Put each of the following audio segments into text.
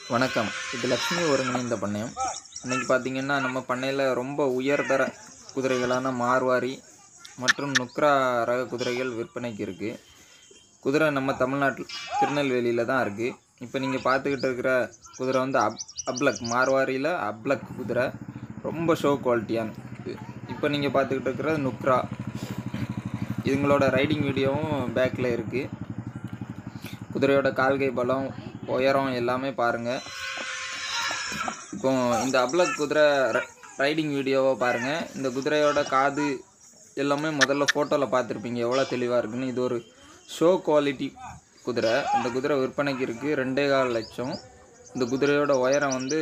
வணக்கம். இது லக்ஷ்மி ஒருங்கிணைந்த பண்ணையம். இன்றைக்கி பார்த்திங்கன்னா நம்ம பண்ணையில் ரொம்ப உயர்தர குதிரைகளான மார்வாரி மற்றும் நுக்ரா ரக குதிரைகள் விற்பனைக்கு இருக்குது. குதிரை நம்ம தமிழ்நாட்டில் திருநெல்வேலியில் தான் இருக்குது. இப்போ நீங்கள் பார்த்துக்கிட்டு இருக்கிற குதிரை வந்து அப்லக் மார்வாரியில் அப்லக் குதிரை, ரொம்ப ஷோ குவாலிட்டியான. இப்போ நீங்கள் பார்த்துக்கிட்டு இருக்கிறது நுக்ரா. இதுங்களோட ரைடிங் வீடியோவும் பேக்கில் இருக்குது. குதிரையோட கால்கை பலம், உயரம் எல்லாமே பாருங்கள். இப்போ இந்த அப்லக் குதிரை ரைடிங் வீடியோவை பாருங்கள். இந்த குதிரையோட காது எல்லாமே முதல்ல ஃபோட்டோவில் பார்த்துருப்பீங்க எவ்வளோ தெளிவாக இருக்குன்னு. இது ஒரு ஷோ குவாலிட்டி குதிரை. இந்த குதிரை விற்பனைக்கு இருக்குது 2.25 லட்சம். இந்த குதிரையோட உயரம் வந்து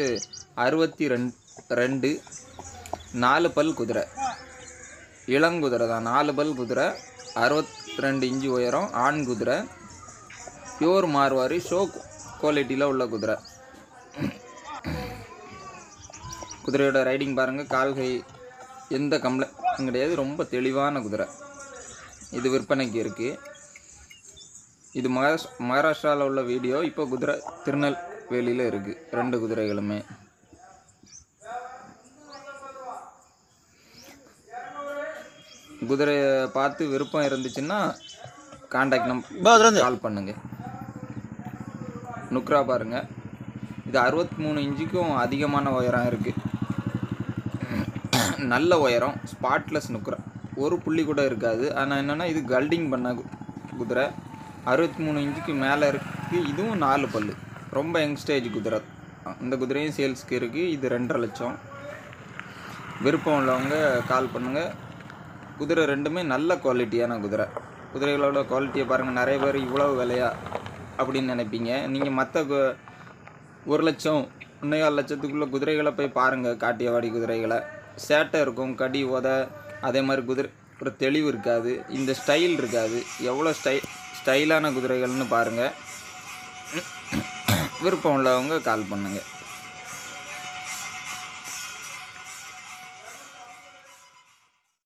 62, 4 பல் குதிரை, இளங்குதிரை தான். 4 பல் குதிரை, 62 இன்ச்சு உயரம், ஆண் குதிரை, பியூர் மார்வாரி, ஷோ குவாலிட்டியில் உள்ள குதிரை. குதிரையோட ரைடிங் பாருங்கள், கால்கை எந்த கம்ப்ளைண்ட்டும் கிடையாது, ரொம்ப தெளிவான குதிரை. இது விற்பனைக்கு இருக்குது. இது மகாராஷ்டிராவில் உள்ள வீடியோ. இப்போ குதிரை திருநெல்வேலியில் இருக்குது, 2 குதிரைகளுமே. குதிரையை பார்த்து விருப்பம் இருந்துச்சுன்னா கான்டாக்ட் நம்பர் கால் பண்ணுங்கள். நுக்ரா பாருங்கள், இது 63 இன்ச்சுக்கும் அதிகமான உயரம் இருக்குது. நல்ல உயரம், ஸ்பாட்லெஸ் நுக்ரா, ஒரு புள்ளி கூட இருக்காது. ஆனால் என்னென்னா இது கல்டிங் பண்ண குதிரை. 63 இன்ச்சுக்கு மேலே இருக்குது. இதுவும் 4 பல், ரொம்ப யங்ஸ்டேஜ் குதிரை. இந்த குதிரையும் சேல்ஸுக்கு இருக்குது. இது 2.5 லட்சம். விருப்பம் உள்ளவங்க கால் பண்ணுங்கள். குதிரை ரெண்டுமே நல்ல குவாலிட்டியான குதிரை. குதிரைகளோட குவாலிட்டியை பாருங்கள். நிறைய பேர் இவ்வளவு விலையா அப்படின்னு நினைப்பீங்க. நீங்கள் மற்ற 1 லட்சம் 1.25 லட்சத்துக்குள்ளே குதிரைகளை போய் பாருங்கள். காட்டியவாடி குதிரைகளை சேட்டை இருக்கும், கடி உத, அதே மாதிரி குதிரை ஒரு தெளிவு இருக்காது, இந்த ஸ்டைல் இருக்காது. எவ்வளோ ஸ்டைலான குதிரைகள்னு பாருங்கள். விருப்பம் உள்ளவங்க கால் பண்ணுங்கள்.